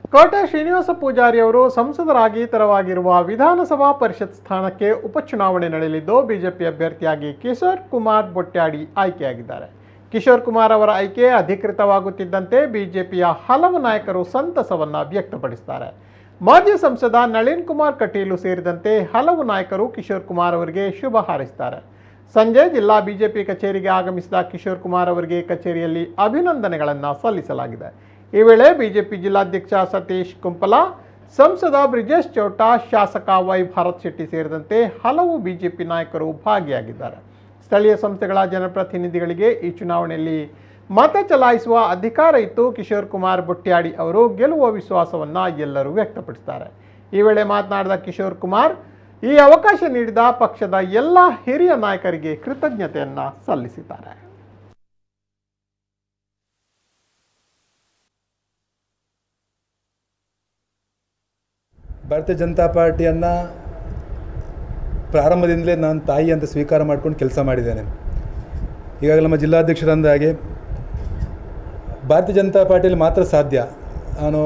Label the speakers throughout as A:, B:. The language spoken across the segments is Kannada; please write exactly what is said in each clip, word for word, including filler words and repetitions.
A: ಕೋಟೆ ಶ್ರೀನಿವಾಸ ಪೂಜಾರಿ ಅವರು ಸಂಸದರಾಗಿ ತೆರವಾಗಿರುವ ವಿಧಾನಸಭಾ ಪರಿಷತ್ ಸ್ಥಾನಕ್ಕೆ ಉಪಚುನಾವಣೆ ನಡೆಯಲಿದ್ದು ಬಿಜೆಪಿ ಅಭ್ಯರ್ಥಿಯಾಗಿ ಕಿಶೋರ್ ಕುಮಾರ್ ಬೊಟ್ಯಾಡಿ ಆಯ್ಕೆಯಾಗಿದ್ದಾರೆ. ಕಿಶೋರ್ ಕುಮಾರ್ ಅವರ ಆಯ್ಕೆ ಅಧಿಕೃತವಾಗುತ್ತಿದ್ದಂತೆ ಬಿಜೆಪಿಯ ಹಲವು ನಾಯಕರು ಸಂತಸವನ್ನು ವ್ಯಕ್ತಪಡಿಸುತ್ತಾರೆ. ಮಾಜಿ ಸಂಸದ ನಳಿನ್ ಕುಮಾರ್ ಕಟೀಲು ಸೇರಿದಂತೆ ಹಲವು ನಾಯಕರು ಕಿಶೋರ್ ಕುಮಾರ್ ಅವರಿಗೆ ಶುಭ ಹಾರೈಸುತ್ತಾರೆ. ಸಂಜೆ ಜಿಲ್ಲಾ ಬಿಜೆಪಿ ಕಚೇರಿಗೆ ಆಗಮಿಸಿದ ಕಿಶೋರ್ ಕುಮಾರ್ ಅವರಿಗೆ ಕಚೇರಿಯಲ್ಲಿ ಅಭಿನಂದನೆಗಳನ್ನು ಸಲ್ಲಿಸಲಾಗಿದೆ. ಈ ವೇಳೆ ಬಿಜೆಪಿ ಜಿಲ್ಲಾಧ್ಯಕ್ಷ ಸತೀಶ್ ಕುಂಪಲ, ಸಂಸದ ಬ್ರಿಜೇಶ್ ಚೌಟ, ಶಾಸಕ ವೈ ಭಾರತ್ ಶೆಟ್ಟಿ ಸೇರಿದಂತೆ ಹಲವು ಬಿಜೆಪಿ ನಾಯಕರು ಭಾಗಿಯಾಗಿದ್ದಾರೆ. ಸ್ಥಳೀಯ ಸಂಸ್ಥೆಗಳ ಜನಪ್ರತಿನಿಧಿಗಳಿಗೆ ಈ ಚುನಾವಣೆಯಲ್ಲಿ ಮತ ಚಲಾಯಿಸುವ ಅಧಿಕಾರ ಇತ್ತು. ಕಿಶೋರ್ ಕುಮಾರ್ ಬೊಟ್ಯಾಡಿ ಅವರು ಗೆಲ್ಲುವ ವಿಶ್ವಾಸವನ್ನು ಎಲ್ಲರೂ ವ್ಯಕ್ತಪಡಿಸುತ್ತಾರೆ. ಈ ವೇಳೆ ಮಾತನಾಡಿದ ಕಿಶೋರ್ ಕುಮಾರ್, ಈ ಅವಕಾಶ ನೀಡಿದ ಪಕ್ಷದ ಎಲ್ಲ ಹಿರಿಯ ನಾಯಕರಿಗೆ ಕೃತಜ್ಞತೆಯನ್ನು ಸಲ್ಲಿಸಿದ್ದಾರೆ.
B: ಭಾರತೀಯ ಜನತಾ ಪಾರ್ಟಿಯನ್ನು ಪ್ರಾರಂಭದಿಂದಲೇ ನಾನು ತಾಯಿ ಅಂತ ಸ್ವೀಕಾರ ಮಾಡ್ಕೊಂಡು ಕೆಲಸ ಮಾಡಿದ್ದೇನೆ. ಈಗಾಗಲೇ ನಮ್ಮ ಜಿಲ್ಲಾಧ್ಯಕ್ಷರಂದ ಹಾಗೆ ಭಾರತೀಯ ಜನತಾ ಪಾರ್ಟಿಯಲ್ಲಿ ಮಾತ್ರ ಸಾಧ್ಯ. ನಾನು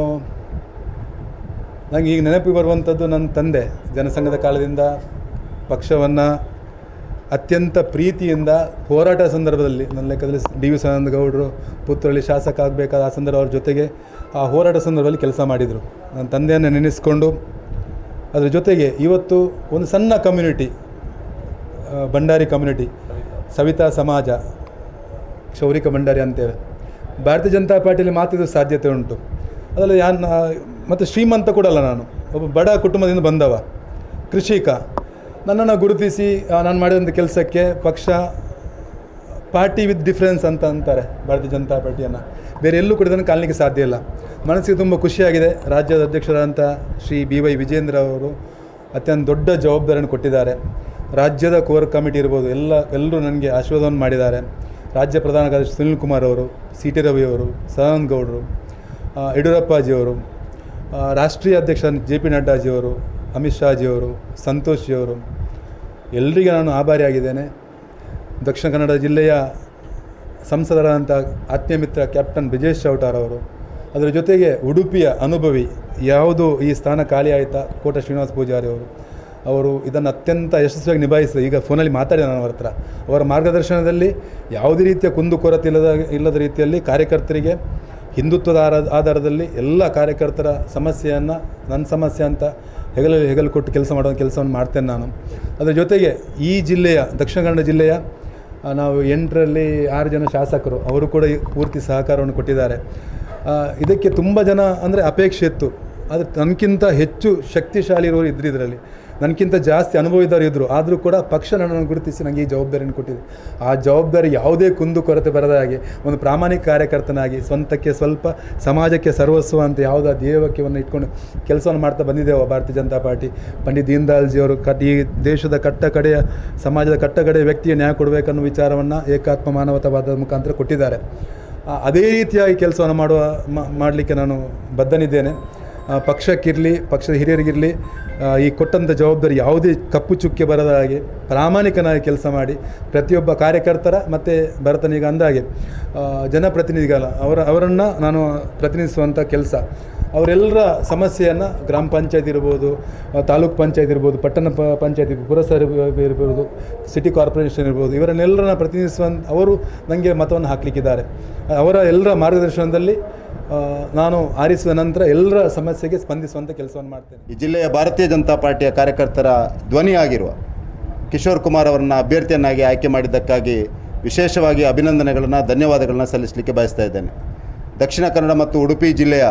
B: ನನಗೆ ಈಗ ನೆನಪಿಗೆ ಬರುವಂಥದ್ದು ನನ್ನ ತಂದೆ ಜನಸಂಘದ ಕಾಲದಿಂದ ಪಕ್ಷವನ್ನು ಅತ್ಯಂತ ಪ್ರೀತಿಯಿಂದ ಹೋರಾಟ ಸಂದರ್ಭದಲ್ಲಿ ನನ್ನ ಲೆಕ್ಕದಲ್ಲಿ ಡಿ ವಿ ಸದಾನಂದ ಗೌಡರು ಪುತ್ತೂರಲ್ಲಿ ಶಾಸಕ ಆಗಬೇಕಾದ ಆ ಸಂದರ್ಭ ಅವ್ರ ಜೊತೆಗೆ ಆ ಹೋರಾಟ ಸಂದರ್ಭದಲ್ಲಿ ಕೆಲಸ ಮಾಡಿದರು. ನನ್ನ ತಂದೆಯನ್ನು ನೆನೆಸ್ಕೊಂಡು ಅದರ ಜೊತೆಗೆ ಇವತ್ತು ಒಂದು ಸಣ್ಣ ಕಮ್ಯುನಿಟಿ, ಭಂಡಾರಿ ಕಮ್ಯುನಿಟಿ, ಸವಿತಾ ಸಮಾಜ, ಕ್ಷೌರಿಕ ಭಂಡಾರಿ ಅಂತೇವೆ, ಭಾರತೀಯ ಜನತಾ ಪಾರ್ಟಿಯಲ್ಲಿ ಮಾತಿದ್ದು ಸಾಧ್ಯತೆ ಉಂಟು. ಅದರಲ್ಲಿ ಯಾನ್ ಮತ್ತು ಶ್ರೀಮಂತ ಕೂಡ ಅಲ್ಲ, ನಾನು ಒಬ್ಬ ಬಡ ಕುಟುಂಬದಿಂದ ಬಂದವ ಕೃಷಿಕ. ನನ್ನನ್ನು ಗುರುತಿಸಿ ನಾನು ಮಾಡಿದಂಥ ಕೆಲಸಕ್ಕೆ ಪಕ್ಷ ಪಾರ್ಟಿ ವಿತ್ ಡಿಫ್ರೆನ್ಸ್ ಅಂತ ಅಂತಾರೆ ಭಾರತೀಯ ಜನತಾ ಪಾರ್ಟಿಯನ್ನು. ಬೇರೆ ಎಲ್ಲೂ ಕೂಡ ಇದನ್ನು ಕಾಣಲಿಕ್ಕೆ ಸಾಧ್ಯ ಇಲ್ಲ. ಮನಸ್ಸಿಗೆ ತುಂಬ ಖುಷಿಯಾಗಿದೆ. ರಾಜ್ಯದ ಅಧ್ಯಕ್ಷರಾದಂಥ ಶ್ರೀ ಬಿ ವೈ ವಿಜೇಂದ್ರ ಅವರು ಅತ್ಯಂತ ದೊಡ್ಡ ಜವಾಬ್ದಾರಿಯನ್ನು ಕೊಟ್ಟಿದ್ದಾರೆ. ರಾಜ್ಯದ ಕೋರ್ ಕಮಿಟಿ ಇರ್ಬೋದು, ಎಲ್ಲ ಎಲ್ಲರೂ ನನಗೆ ಆಶೀರ್ವಾದವನ್ನು ಮಾಡಿದ್ದಾರೆ. ರಾಜ್ಯ ಪ್ರಧಾನ ಕಾರ್ಯದರ್ಶಿ ಸುನಿಲ್ ಕುಮಾರ್ ಅವರು, ಸಿ ಟಿ ರವಿಯವರು, ಸದಾನಂದ ಗೌಡರು, ಯಡಿಯೂರಪ್ಪಾಜಿಯವರು, ರಾಷ್ಟ್ರೀಯ ಅಧ್ಯಕ್ಷ ಜೆ ಪಿ ನಡ್ಡಾಜಿಯವರು, ಅಮಿತ್ ಶಾಜಿಯವರು, ಸಂತೋಷ್ ಜಿಯವರು, ಎಲ್ಲರಿಗೆ ನಾನು ಆಭಾರಿಯಾಗಿದ್ದೇನೆ. ದಕ್ಷಿಣ ಕನ್ನಡ ಜಿಲ್ಲೆಯ ಸಂಸದರಾದಂಥ ಆತ್ಮೀಯ ಮಿತ್ರ ಕ್ಯಾಪ್ಟನ್ ಬ್ರಿಜೇಶ್ ಚೌಟಾರ್ ಅವರು, ಅದರ ಜೊತೆಗೆ ಉಡುಪಿಯ ಅನುಭವಿ ಯಾವುದು ಈ ಸ್ಥಾನ ಖಾಲಿ ಆಯಿತಾ ಕೋಟೆ ಶ್ರೀನಿವಾಸ ಪೂಜಾರಿ ಅವರು ಅವರು ಇದನ್ನು ಅತ್ಯಂತ ಯಶಸ್ವಿಯಾಗಿ ನಿಭಾಯಿಸಿದ. ಈಗ ಫೋನಲ್ಲಿ ಮಾತಾಡಿದೆ ನಾನು ಅವರ ಹತ್ರ. ಅವರ ಮಾರ್ಗದರ್ಶನದಲ್ಲಿ ಯಾವುದೇ ರೀತಿಯ ಕುಂದುಕೊರತೆ ಇಲ್ಲದ ಇಲ್ಲದ ರೀತಿಯಲ್ಲಿ ಕಾರ್ಯಕರ್ತರಿಗೆ ಹಿಂದುತ್ವದ ಆಧಾರದಲ್ಲಿ ಎಲ್ಲ ಕಾರ್ಯಕರ್ತರ ಸಮಸ್ಯೆಯನ್ನು ನನ್ನ ಸಮಸ್ಯೆ ಅಂತ ಹೆಗಲಲ್ಲಿ ಹೆಗಲು ಕೊಟ್ಟು ಕೆಲಸ ಮಾಡೋ ಕೆಲಸವನ್ನು ಮಾಡ್ತೇನೆ ನಾನು. ಅದರ ಜೊತೆಗೆ ಈ ಜಿಲ್ಲೆಯ ದಕ್ಷಿಣ ಕನ್ನಡ ಜಿಲ್ಲೆಯ ನಾವು ಎಂಟರಲ್ಲಿ ಆರು ಜನ ಶಾಸಕರು ಅವರು ಕೂಡ ಪೂರ್ತಿ ಸಹಕಾರವನ್ನು ಕೊಟ್ಟಿದ್ದಾರೆ. ಇದಕ್ಕೆ ತುಂಬ ಜನ ಅಂದರೆ ಅಪೇಕ್ಷೆ ಇತ್ತು, ಆದರೆ ನನಗಿಂತ ಹೆಚ್ಚು ಶಕ್ತಿಶಾಲಿ ಇರೋರು ಇದ್ದರು, ಇದರಲ್ಲಿ ನನಗಿಂತ ಜಾಸ್ತಿ ಅನುಭವ ಇದ್ದವರು ಇದ್ದರು. ಆದರೂ ಕೂಡ ಪಕ್ಷ ನನ್ನನ್ನು ಗುರುತಿಸಿ ನನಗೆ ಈ ಜವಾಬ್ದಾರಿಯನ್ನು ಕೊಟ್ಟಿದೆ. ಆ ಜವಾಬ್ದಾರಿ ಯಾವುದೇ ಕುಂದು ಕೊರತೆ ಬರದ ಹಾಗೆ ಒಂದು ಪ್ರಾಮಾಣಿಕ ಕಾರ್ಯಕರ್ತನಾಗಿ ಸ್ವಂತಕ್ಕೆ ಸ್ವಲ್ಪ ಸಮಾಜಕ್ಕೆ ಸರ್ವಸ್ವ ಅಂತ ಯಾವುದೋ ಧ್ಯೇಯವಾಕ್ಯವನ್ನು ಇಟ್ಕೊಂಡು ಕೆಲಸವನ್ನು ಮಾಡ್ತಾ ಬಂದಿದ್ದೇವೆ ಭಾರತೀಯ ಜನತಾ ಪಾರ್ಟಿ. ಪಂಡಿತ್ ದೀನ್ ದಯಾಳ್ಜಿಯವರು ಕಟ್ ಈ ದೇಶದ ಕಟ್ಟ ಕಡೆಯ ಸಮಾಜದ ಕಟ್ಟ ಕಡೆಯ ವ್ಯಕ್ತಿಗೆ ನ್ಯಾಯ ಕೊಡಬೇಕನ್ನೋ ವಿಚಾರವನ್ನು ಏಕಾತ್ಮ ಮಾನವತಾವಾದದ ಮುಖಾಂತರ ಕೊಟ್ಟಿದ್ದಾರೆ. ಅದೇ ರೀತಿಯಾಗಿ ಕೆಲಸವನ್ನು ಮಾಡುವ ಮಾಡಲಿಕ್ಕೆ ನಾನು ಬದ್ಧನಿದ್ದೇನೆ. ಪಕ್ಷಕ್ಕಿರಲಿ, ಪಕ್ಷದ ಹಿರಿಯರಿಗಿರಲಿ, ಈ ಕೊಟ್ಟಂಥ ಜವಾಬ್ದಾರಿ ಯಾವುದೇ ಕಪ್ಪು ಚುಕ್ಕೆ ಬರದ ಹಾಗೆ ಪ್ರಾಮಾಣಿಕನಾಗಿ ಕೆಲಸ ಮಾಡಿ ಪ್ರತಿಯೊಬ್ಬ ಕಾರ್ಯಕರ್ತರ ಮತ್ತು ಭರತನಿಗೆ ಅಂದಾಗೆ ಜನಪ್ರತಿನಿಧಿಗಳ ಅವರ ಅವರನ್ನು ನಾನು ಪ್ರತಿನಿಧಿಸುವಂಥ ಕೆಲಸ. ಅವರೆಲ್ಲರ ಸಮಸ್ಯೆಯನ್ನು ಗ್ರಾಮ ಪಂಚಾಯತ್ ಇರ್ಬೋದು, ತಾಲೂಕು ಪಂಚಾಯತ್ ಇರ್ಬೋದು, ಪಟ್ಟಣ ಪ ಪಂಚಾಯತ್ ಪುರಸಭೆ ಇರ್ಬೋದು, ಸಿಟಿ ಕಾರ್ಪೊರೇಷನ್ ಇರ್ಬೋದು, ಇವರನ್ನೆಲ್ಲರನ್ನ ಪ್ರತಿನಿಧಿಸುವಂಥ ಅವರು ನನಗೆ ಮತವನ್ನು ಹಾಕಲಿಕ್ಕಿದ್ದಾರೆ. ಅವರ ಎಲ್ಲರ ಮಾರ್ಗದರ್ಶನದಲ್ಲಿ ನಾನು ಆರಿಸಿದ ನಂತರ ಎಲ್ಲರ ಸಮಸ್ಯೆಗೆ ಸ್ಪಂದಿಸುವಂಥ ಕೆಲಸವನ್ನು ಮಾಡ್ತೇನೆ.
C: ಈ ಜಿಲ್ಲೆಯ ಭಾರತೀಯ ಜನತಾ ಪಾರ್ಟಿಯ ಕಾರ್ಯಕರ್ತರ ಧ್ವನಿಯಾಗಿರುವ ಕಿಶೋರ್ ಕುಮಾರ್ ಅವರನ್ನು ಅಭ್ಯರ್ಥಿಯನ್ನಾಗಿ ಆಯ್ಕೆ ಮಾಡಿದ್ದಕ್ಕಾಗಿ ವಿಶೇಷವಾಗಿ ಅಭಿನಂದನೆಗಳನ್ನು, ಧನ್ಯವಾದಗಳನ್ನು ಸಲ್ಲಿಸಲಿಕ್ಕೆ ಬಯಸ್ತಾ ಇದ್ದೇನೆ. ದಕ್ಷಿಣ ಕನ್ನಡ ಮತ್ತು ಉಡುಪಿ ಜಿಲ್ಲೆಯ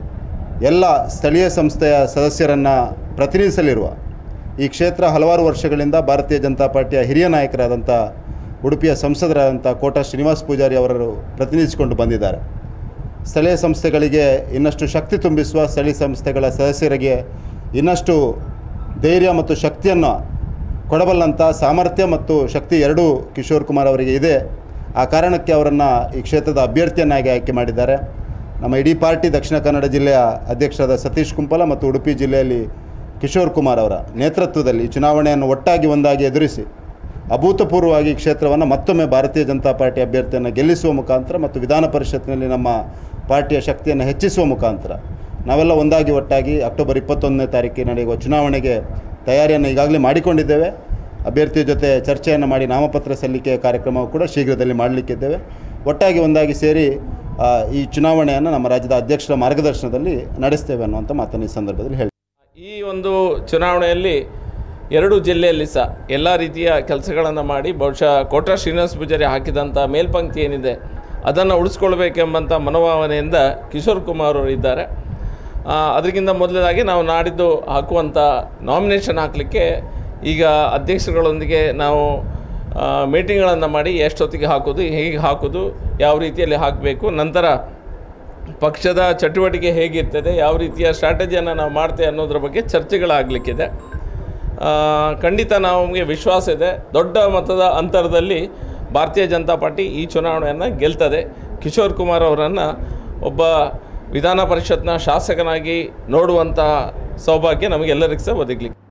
C: ಎಲ್ಲ ಸ್ಥಳೀಯ ಸಂಸ್ಥೆಯ ಸದಸ್ಯರನ್ನು ಪ್ರತಿನಿಧಿಸಲಿರುವ ಈ ಕ್ಷೇತ್ರ ಹಲವಾರು ವರ್ಷಗಳಿಂದ ಭಾರತೀಯ ಜನತಾ ಪಾರ್ಟಿಯ ಹಿರಿಯ ನಾಯಕರಾದಂಥ ಉಡುಪಿಯ ಸಂಸದರಾದಂಥ ಕೋಟೆ ಶ್ರೀನಿವಾಸ ಪೂಜಾರಿ ಅವರನ್ನು ಪ್ರತಿನಿಧಿಸಿಕೊಂಡು ಬಂದಿದ್ದಾರೆ. ಸ್ಥಳೀಯ ಸಂಸ್ಥೆಗಳಿಗೆ ಇನ್ನಷ್ಟು ಶಕ್ತಿ ತುಂಬಿಸುವ, ಸ್ಥಳೀಯ ಸಂಸ್ಥೆಗಳ ಸದಸ್ಯರಿಗೆ ಇನ್ನಷ್ಟು ಧೈರ್ಯ ಮತ್ತು ಶಕ್ತಿಯನ್ನು ಕೊಡಬಲ್ಲಂಥ ಸಾಮರ್ಥ್ಯ ಮತ್ತು ಶಕ್ತಿ ಎರಡೂ ಕಿಶೋರ್ ಕುಮಾರ್ ಅವರಿಗೆ ಇದೆ. ಆ ಕಾರಣಕ್ಕೆ ಅವರನ್ನು ಈ ಕ್ಷೇತ್ರದ ಅಭ್ಯರ್ಥಿಯನ್ನಾಗಿ ಆಯ್ಕೆ ಮಾಡಿದ್ದಾರೆ. ನಮ್ಮ ಇಡೀ ಪಾರ್ಟಿ ದಕ್ಷಿಣ ಕನ್ನಡ ಜಿಲ್ಲೆಯ ಅಧ್ಯಕ್ಷರಾದ ಸತೀಶ್ ಕುಂಪಲ ಮತ್ತು ಉಡುಪಿ ಜಿಲ್ಲೆಯಲ್ಲಿ ಕಿಶೋರ್ ಕುಮಾರ್ ಅವರ ನೇತೃತ್ವದಲ್ಲಿ ಈ ಚುನಾವಣೆಯನ್ನು ಒಟ್ಟಾಗಿ ಒಂದಾಗಿ ಎದುರಿಸಿ ಅಭೂತಪೂರ್ವವಾಗಿ ಕ್ಷೇತ್ರವನ್ನು ಮತ್ತೊಮ್ಮೆ ಭಾರತೀಯ ಜನತಾ ಪಾರ್ಟಿ ಅಭ್ಯರ್ಥಿಯನ್ನು ಗೆಲ್ಲಿಸುವ ಮುಖಾಂತರ ಮತ್ತು ವಿಧಾನ ಪರಿಷತ್ನಲ್ಲಿ ನಮ್ಮ ಪಾರ್ಟಿಯ ಶಕ್ತಿಯನ್ನು ಹೆಚ್ಚಿಸುವ ಮುಖಾಂತರ ನಾವೆಲ್ಲ ಒಂದಾಗಿ ಒಟ್ಟಾಗಿ ಅಕ್ಟೋಬರ್ ಇಪ್ಪತ್ತೊಂದನೇ ತಾರೀಕಿಗೆ ನಡೆಯುವ ಚುನಾವಣೆಗೆ ತಯಾರಿಯನ್ನು ಈಗಾಗಲೇ ಮಾಡಿಕೊಂಡಿದ್ದೇವೆ. ಅಭ್ಯರ್ಥಿಯ ಜೊತೆ ಚರ್ಚೆಯನ್ನು ಮಾಡಿ ನಾಮಪತ್ರ ಸಲ್ಲಿಕೆಯ ಕಾರ್ಯಕ್ರಮವು ಕೂಡ ಶೀಘ್ರದಲ್ಲಿ ಮಾಡಲಿಕ್ಕಿದ್ದೇವೆ. ಒಟ್ಟಾಗಿ ಒಂದಾಗಿ ಸೇರಿ ಈ ಚುನಾವಣೆಯನ್ನು ನಮ್ಮ ರಾಜ್ಯದ ಅಧ್ಯಕ್ಷರ ಮಾರ್ಗದರ್ಶನದಲ್ಲಿ ನಡೆಸ್ತೇವೆ ಅನ್ನುವಂಥ ಮಾತನ್ನು ಈ ಸಂದರ್ಭದಲ್ಲಿ ಹೇಳಿ.
D: ಈ ಒಂದು ಚುನಾವಣೆಯಲ್ಲಿ ಎರಡು ಜಿಲ್ಲೆಯಲ್ಲಿ ಸಹ ಎಲ್ಲ ರೀತಿಯ ಕೆಲಸಗಳನ್ನು ಮಾಡಿ ಬಹುಶಃ ಕೋಟ ಶ್ರೀನಿವಾಸ ಪೂಜಾರಿ ಹಾಕಿದಂಥ ಮೇಲ್ಪಂಕ್ತಿ ಏನಿದೆ ಅದನ್ನು ಉಳಿಸ್ಕೊಳ್ಬೇಕೆಂಬಂಥ ಮನೋಭಾವನೆಯಿಂದ ಕಿಶೋರ್ ಕುಮಾರ್ ಅವರು ಇದ್ದಾರೆ. ಅದಕ್ಕಿಂತ ಮೊದಲದಾಗಿ ನಾವು ನಾಡಿದ್ದು ಹಾಕುವಂಥ ನಾಮಿನೇಷನ್ ಹಾಕಲಿಕ್ಕೆ ಈಗ ಅಧ್ಯಕ್ಷರುಗಳೊಂದಿಗೆ ನಾವು ಮೀಟಿಂಗ್ಗಳನ್ನು ಮಾಡಿ ಎಷ್ಟೊತ್ತಿಗೆ ಹಾಕೋದು, ಹೇಗೆ ಹಾಕೋದು, ಯಾವ ರೀತಿಯಲ್ಲಿ ಹಾಕಬೇಕು, ನಂತರ ಪಕ್ಷದ ಚಟುವಟಿಕೆ ಹೇಗಿರ್ತದೆ, ಯಾವ ರೀತಿಯ ಸ್ಟ್ರಾಟಜಿಯನ್ನು ನಾವು ಮಾಡ್ತೇವೆ ಅನ್ನೋದ್ರ ಬಗ್ಗೆ ಚರ್ಚೆಗಳಾಗಲಿಕ್ಕಿದೆ. ಖಂಡಿತ ನಮಗೆ ವಿಶ್ವಾಸ ಇದೆ, ದೊಡ್ಡ ಮತದ ಅಂತರದಲ್ಲಿ ಭಾರತೀಯ ಜನತಾ ಪಾರ್ಟಿ ಈ ಚುನಾವಣೆಯನ್ನು ಗೆಲ್ತದೆ. ಕಿಶೋರ್ ಕುಮಾರ್ ಅವರನ್ನು ಒಬ್ಬ ವಿಧಾನ ಪರಿಷತ್ನ ಶಾಸಕನಾಗಿ ನೋಡುವಂಥ ಸೌಭಾಗ್ಯ ನಮಗೆಲ್ಲರಿಗೂ ಸಹ ಒದಗಲಿಕ್ಕೆ